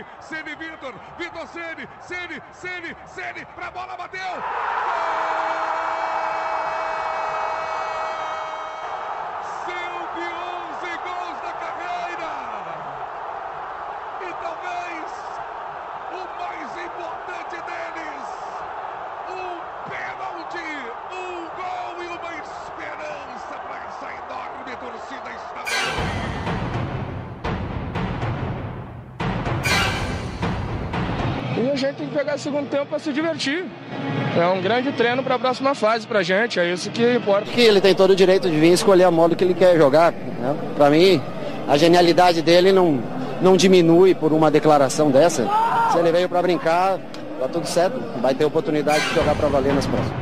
Ceni, Vitor Ceni, pra bola, bateu! Gol! Seu de 11 gols da carreira! E talvez o mais importante deles, um pênalti, um gol e uma esperança para essa enorme torcida estadual. E a gente tem que pegar o segundo tempo para se divertir. É um grande treino para a próxima fase para a gente, é isso que importa. Que ele tem todo o direito de vir escolher a modo que ele quer jogar. Né? Para mim, a genialidade dele não diminui por uma declaração dessa. Se ele veio para brincar, tá tudo certo. Vai ter oportunidade de jogar para valer nas próximas.